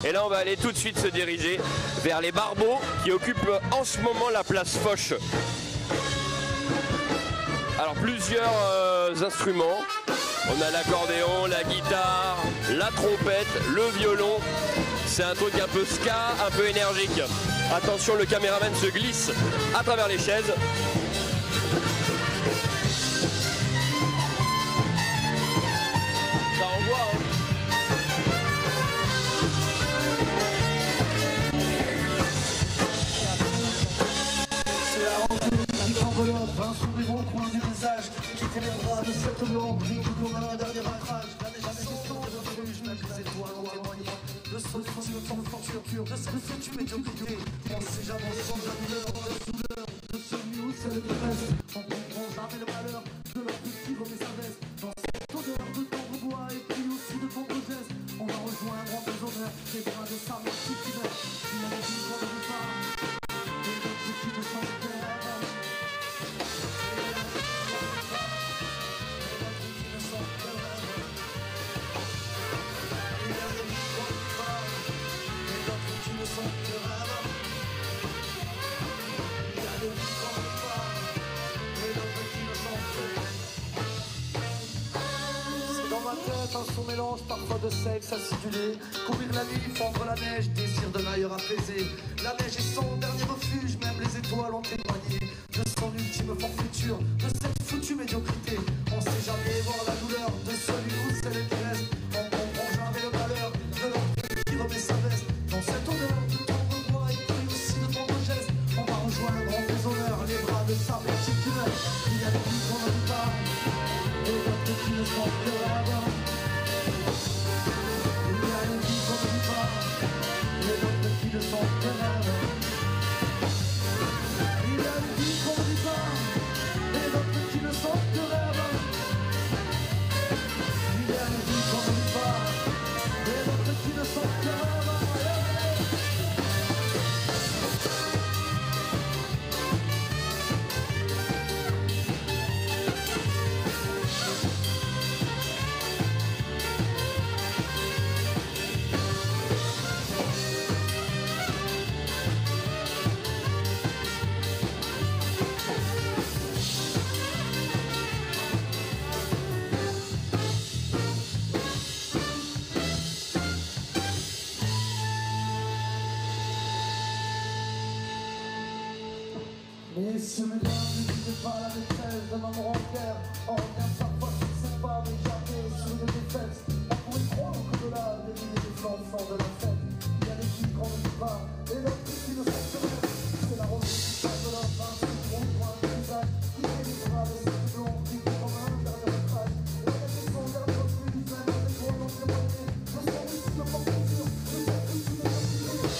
Et là on va aller tout de suite se diriger vers les Barbeaux qui occupent en ce moment la place Foch. Alors plusieurs instruments, on a l'accordéon, la guitare, la trompette, le violon. C'est un truc un peu ska, un peu énergique. Attention, le caméraman se glisse à travers les chaises. Ça envoie, hein. C'est la rentrée qui t'enveloppe, un sourire au coin du visage, qui t'élèvera de cette lampe, qui comme un dernier ancrage. La neige sans de refuge, même les étoiles ont témoigné de ce temps de torture, de cette foutue médiocrité. On ne sait jamais sans la douleur, de souleur, de celui ou celle qui reste. On comprend jamais le malheur de leur petit remet sa veste. Dans cette odeur de tendre bois et puis aussi de tendres gestes, on va rejoindre en déshonneur les bras de sa mort qui meurt. Il a la vie qu'on ne veut pas, et d'autres qui ne s'en perdent. Un son mélange parfois de sexe acidulé. Courir la nuit, fendre la neige, désir d'un ailleurs apaisé. La neige est son dernier refuge, même les étoiles ont témoigné de son ultime forfaiture, de cette foutue médiocrité. On sait jamais voir la douleur de celui ou celle qui reste. On comprend jamais le malheur de l'enfant qui remet sa veste. Dans cette odeur de tendre bois et puis aussi de tendres gestes, on va rejoindre en déshonneur les bras de sa petite qui meurt. Il y a des vies qu'on ne vit pas, et d'autres qui ne sont que là-bas. Le sang de rêve. Il y a une vie qu'on ne dit pas, et d'autres qui ne sont que rêve. Il y a une vie qu'on ne dit pas, et d'autres qui ne sont que rêve. Messieurs, mesdames, ne vivez pas la détresse d'un homme rancœur. On revient parfois sur ses pas, mais jamais sur des défaites. On pourrait croire qu'au-delà des lignes des enfants de la fête, il y a des filles qu'on ne dit pas, et d'autres qui ne sont que rien. C'est la rose qui s'enveloppe, un citron, un visage, qui délivra de ses blonds, qui comme un dernier crash. Et la neige est son dernier refuge, même les étoiles ont témoigné de son ultime forfaiture, de cette foutue médiocrité.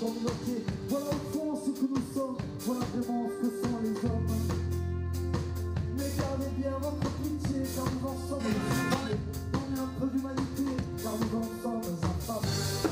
communauté. Voilà au fond ce que nous sommes, voilà vraiment ce que sont les hommes. Mais gardez bien votre pitié, car nous en sommes les donnez un peu d'humanité, car nous en sommes infâmes.